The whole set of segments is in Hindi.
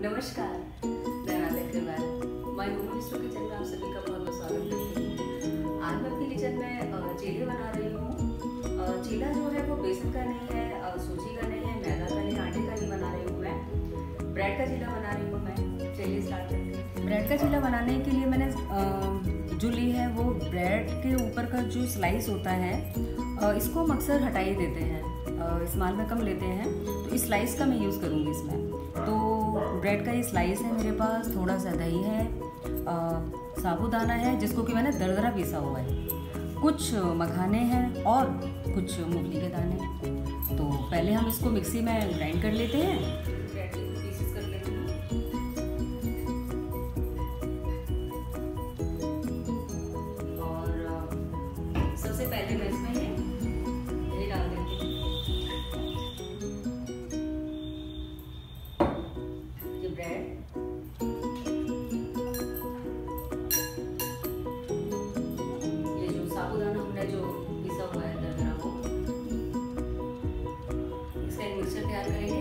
नमस्कार, मैं Radha Agrawal my home store kitchen में आप सभी का बहुत बहुत स्वागत करती हूँ। आज मैं अपने किचन में चीले बना रही हूँ। चीला जो है वो बेसन का नहीं है, सूजी का नहीं है, मैदा का नहीं, आटे का नहीं बना रही हूँ मैं। ब्रेड का चीला बना रही हूँ मैं। चलिए स्टार्ट करते हैं। ब्रेड का चीला बनाने के लिए मैंने जो ली है वो ब्रेड के ऊपर का जो स्लाइस होता है इसको हम अक्सर हटा ही देते हैं, इस्तेमाल में कम लेते हैं, तो इस स्लाइस का मैं यूज़ करूँगी इसमें। तो ब्रेड का ये स्लाइस है मेरे पास, थोड़ा सा दही है, साबूदाना है जिसको कि मैंने दरदरा पीसा हुआ है, कुछ मखाने हैं और कुछ मूंगफली के दाने। तो पहले हम इसको मिक्सी में ग्राइंड कर लेते हैं, ब्रेड के पीसेस कर लेते हैं। और सबसे पहले मैं इसमें ये डाल देती हूँ। ये ब्रेड, ये जो साबूदाना हमने जो पिसा हुआ है दरदरा वो, इसका एक मिक्सचर तैयार करेंगे।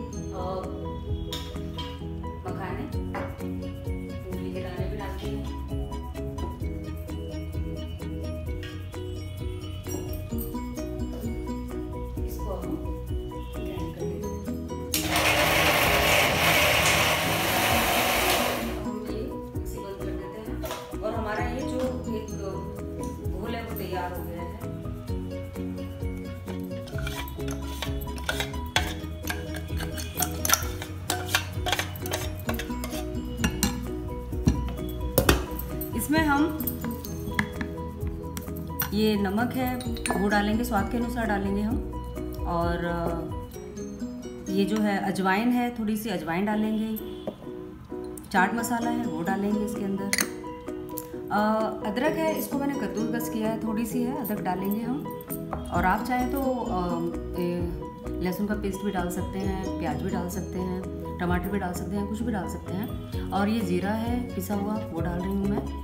मखाने, मूंगफली के दाने भी डालते हैं। इसको हम ग्राइंड कर लेते हैं। और हमारा ये जो एक घोल है वो तैयार हो गया है। इसमें हम ये नमक है वो डालेंगे, स्वाद के अनुसार डालेंगे हम। और ये जो है अजवाइन है, थोड़ी सी अजवाइन डालेंगे। चाट मसाला है वो डालेंगे इसके अंदर। अदरक है, इसको मैंने कद्दूकस किया है, थोड़ी सी है, अदरक डालेंगे हम। और आप चाहें तो लहसुन का पेस्ट भी डाल सकते हैं, प्याज भी डाल सकते हैं, टमाटर भी डाल सकते हैं, कुछ भी डाल सकते हैं। और ये जीरा है पिसा हुआ वो डाल रही हूँ मैं।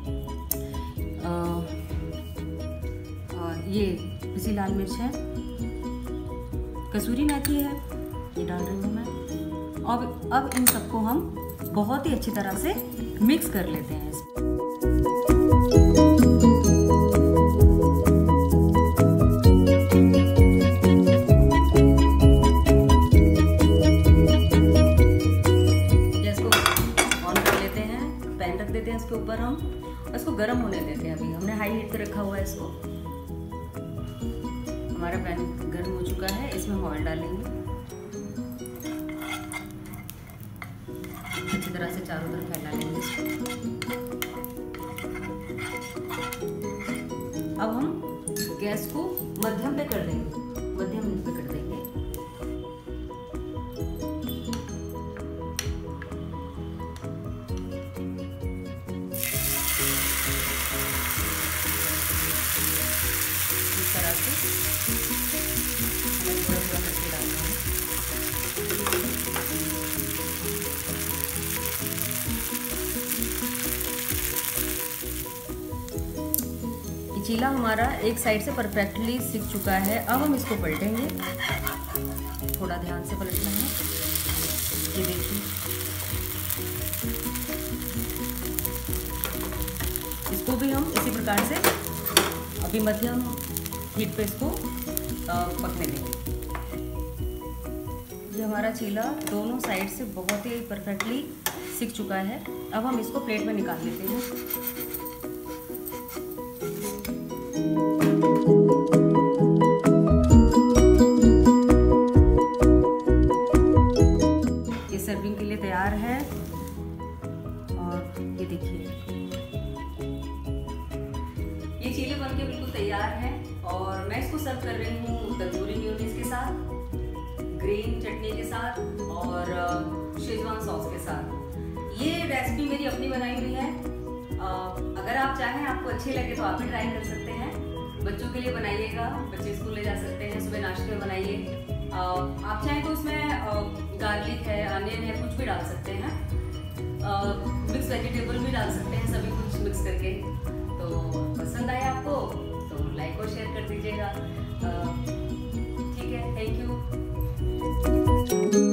ये पिसी लाल मिर्च है, कसूरी मेथी है, ये डाल रही हूँ मैं। अब इन सबको हम बहुत ही अच्छी तरह से मिक्स कर लेते हैं। इसको ऑन कर लेते हैं, पैन रख देते हैं इसके ऊपर हम, इसको गर्म होने देते हैं। अभी हमने हाई हीट पे रखा हुआ है इसको। हमारा पैन गर्म हो चुका है, इसमें ऑयल डालेंगे, अच्छी तरह से चारों तरफ फैला लेंगे इसको। अब हम गैस को मध्यम पे कर देंगे, मध्यम पे कर देंगे। इस तरह से हमें थोड़ा थोड़ा करके डालना है। चीला हमारा एक साइड से परफेक्टली सिक चुका है। अब हम इसको पलटेंगे, थोड़ा ध्यान से पलटना है। ये देखिए, इसको भी हम इसी प्रकार से अभी मध्यम हीट पे इसको पकने देंगे। ये हमारा चीला दोनों साइड से बहुत ही परफेक्टली सिक चुका है। अब हम इसको प्लेट में निकाल लेते हैं। ये सर्विंग के लिए तैयार है। और ये देखिए, ये चीले बनके बिल्कुल तैयार है। और मैं इसको सर्व कर रही हूँ तंदूरी मेयोनीज के साथ, ग्रीन चटनी के साथ और शेजवान सॉस के साथ। ये रेसिपी मेरी अपनी बनाई हुई है। अगर आप चाहें, आपको अच्छी लगे तो आप भी ट्राई कर सकते हैं। बच्चों के लिए बनाइएगा, बच्चे स्कूल ले जा सकते हैं, सुबह नाश्ते में बनाइए। आप चाहें तो उसमें गार्लिक है, अनियन है, कुछ भी डाल सकते हैं। मिक्स वेजिटेबल भी डाल सकते हैं, सभी कुछ मिक्स करके। तो पसंद आए आपको तो लाइक और शेयर कर दीजिएगा। ठीक है, थैंक यू।